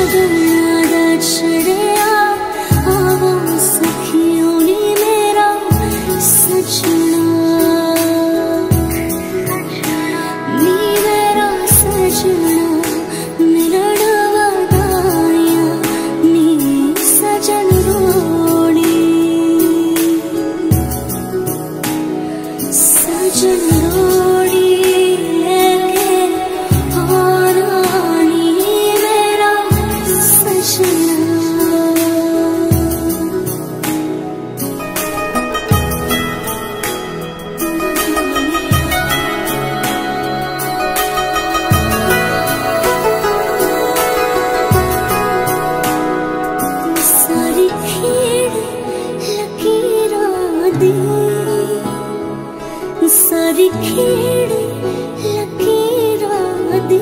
सारी खेड़ लकीरां दी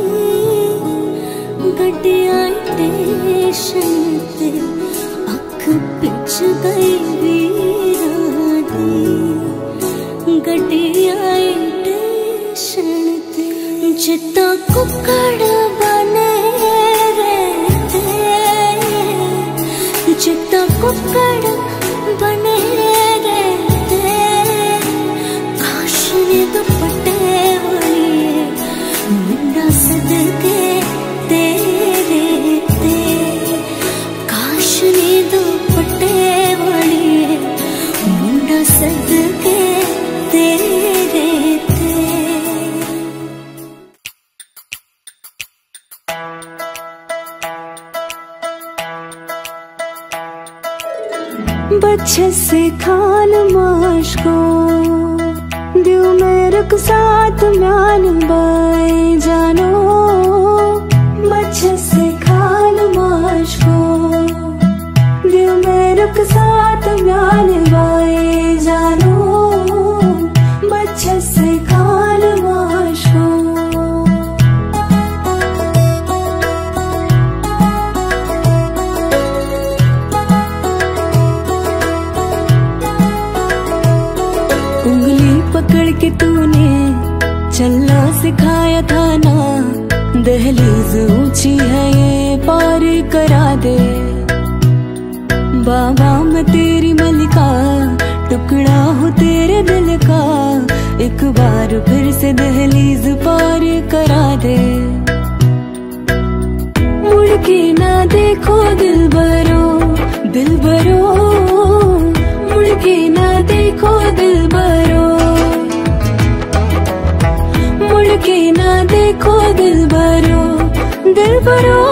गड्डियां स्टेशन ते अख पिच गई वीरां दी गड्डियां स्टेशन ते जिद्दां कुक्कड़ बने रहते जिद्दां कुक्कड़ बने दुपट्टे वाली मुंडा सदके तेरे ते काश ने दुपट्टे वाली मुंडा सदके तेरे ते। बच्चे से खान माश को दिल में रुक साथ म्यान बाई जानो बच्चे से खान माश को दिल में रुक साथ म्यान बाई जानो बच्चे से खान माश को। उंगली पकड़ के तूने चलना सिखाया था ना दहलीज ऊंची है ये पार करा दे बाबा मैं तेरी मलिका टुकड़ा हूँ तेरे दिल का एक बार फिर से दहलीज पार करा दे। मुड़ के ना देखो दिल भरो मुड़ के ना देखो दिल भरो मुड़ के ना देखो दिल भरो